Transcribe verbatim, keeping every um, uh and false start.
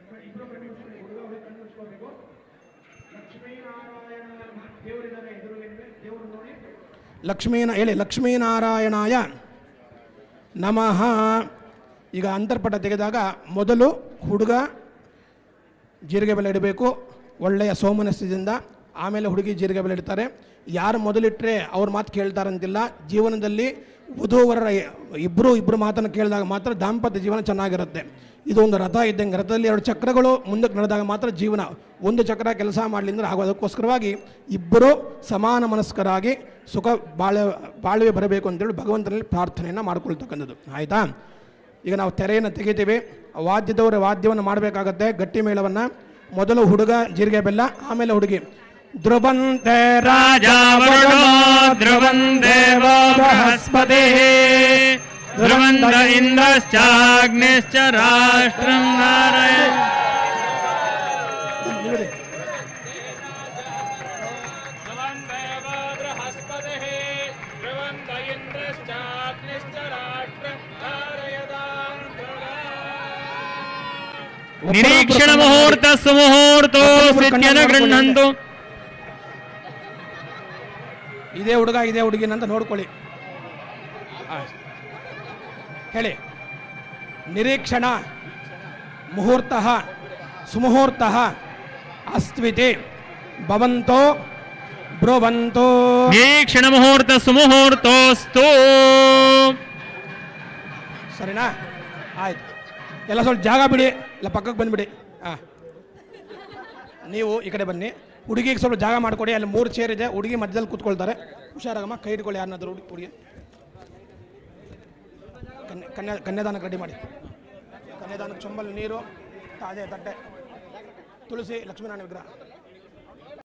ಲಕ್ಷ್ಮೀನ ಹೇಳಿ ಲಕ್ಷ್ಮೀನಾರಾಯಣಾಯ ನಮಃ. ಈಗ ಅಂತರ್ಪಟ ತೆಗೆದಾಗ ಮೊದಲು ಹುಡುಗ ಜೀರಿಗೆ ಬೆಲೆ ಇಡಬೇಕು ಒಳ್ಳೆಯ ಸೋಮನಸ್ಯದಿಂದ, ಆಮೇಲೆ ಹುಡುಗಿ ಜೀರಿಗೆ ಬೆಲೆ ಇಡ್ತಾರೆ. ಯಾರು ಮೊದಲಿಟ್ಟರೆ ಅವ್ರ ಮಾತು ಕೇಳ್ತಾರಂತಿಲ್ಲ. ಜೀವನದಲ್ಲಿ ವಧುವರರ ಇಬ್ಬರು ಇಬ್ಬರು ಮಾತನ್ನು ಕೇಳಿದಾಗ ಮಾತ್ರ ದಾಂಪತ್ಯ ಜೀವನ ಚೆನ್ನಾಗಿರುತ್ತೆ. ಇದು ಒಂದು ರಥ ಇದ್ದಂಗೆ, ರಥದಲ್ಲಿ ಎರಡು ಚಕ್ರಗಳು ಮುಂದಕ್ಕೆ ನಡೆದಾಗ ಮಾತ್ರ ಜೀವನ. ಒಂದು ಚಕ್ರ ಕೆಲಸ ಮಾಡಲಿಂದ್ರೆ ಆಗೋದಕ್ಕೋಸ್ಕರವಾಗಿ ಇಬ್ಬರು ಸಮಾನ ಮನಸ್ಕರಾಗಿ ಸುಖ ಬಾಳ ಬಾಳ್ವೆ ಬರಬೇಕು ಅಂತೇಳಿ ಭಗವಂತನಲ್ಲಿ ಪ್ರಾರ್ಥನೆಯನ್ನು ಮಾಡ್ಕೊಳ್ತಕ್ಕಂಥದ್ದು. ಆಯಿತಾ? ಈಗ ನಾವು ತೆರೆಯನ್ನು ತೆಗಿತೀವಿ. ವಾದ್ಯದವರ ವಾದ್ಯವನ್ನು ಮಾಡಬೇಕಾಗತ್ತೆ, ಗಟ್ಟಿ ಮೇಳವನ್ನು. ಮೊದಲು ಹುಡುಗ ಜೀರಿಗೆ ಬೆಲ್ಲ, ಆಮೇಲೆ ಹುಡುಗಿ. ಧ್ರುವಂತೆ ರಾಜ ಧ್ರುವಂತೆ ಬೃಹಸ್ಪತಿ ಧ್ರುವಂತ ಇಂದ್ರಶ್ಚಾಗ್ನಿಶ್ಚ ರಾಷ್ಟ್ರಂ ನಾರಾಯಣ. ನಿರೀಕ್ಷಣ ಮುಹೂರ್ತ ಸುಮುಹೂರ್ತೋ ಸಿದ್ಧ್ಯನ ಗೃಹಂತು. ಇದೇ ಹುಡುಗ ಇದೇ ಹುಡುಗಿನ ಅಂತ ನೋಡ್ಕೊಳ್ಳಿ. ಹೇಳಿ. ನಿರೀಕ್ಷಣ ಮುಹೂರ್ತ ಸುಮುಹೂರ್ತ ಅಸ್ತ್ವಿತಿ ಭವಂತೋ ಬ್ರುವಂತೋ. ನಿರೀಕ್ಷಣ ಮುಹೂರ್ತ ಸುಮುಹೂರ್ತೋಸ್ತು. ಸರಿನಾ? ಆಯ್ತು. ಎಲ್ಲ ಸ್ವಲ್ಪ ಜಾಗ ಬಿಡಿ, ಇಲ್ಲ ಪಕ್ಕಕ್ಕೆ ಬಂದುಬಿಡಿ. ಹಾಂ, ನೀವು ಈ ಕಡೆ ಬನ್ನಿ. ಹುಡುಗಿಗೆ ಸ್ವಲ್ಪ ಜಾಗ ಮಾಡಿಕೊಡಿ. ಅಲ್ಲಿ ಮೂರು ಚೇರ್ ಇದೆ, ಹುಡುಗಿ ಮಧ್ಯದಲ್ಲಿ ಕೂತ್ಕೊಳ್ತಾರೆ. ಹುಷಾರಾಗಮ್ಮ, ಕೈ ಇಟ್ಕೊಳ್ಳಿ ಯಾರನ್ನಾದ್ರೂ ಹುಡುಗಿ ಹುಡುಗಿ ಕನ್ಯಾ ಕನ್ಯಾ ಕನ್ಯಾದಾನಕ್ಕೆ ರೆಡಿ ಮಾಡಿ. ಕನ್ಯಾದಾನಕ್ಕೆ ಚೊಂಬಲ್ ನೀರು, ತಾಜೆ ತಟ್ಟೆ, ತುಳಸಿ, ಲಕ್ಷ್ಮೀನಾರಾಯಣ ವಿಗ್ರಹ.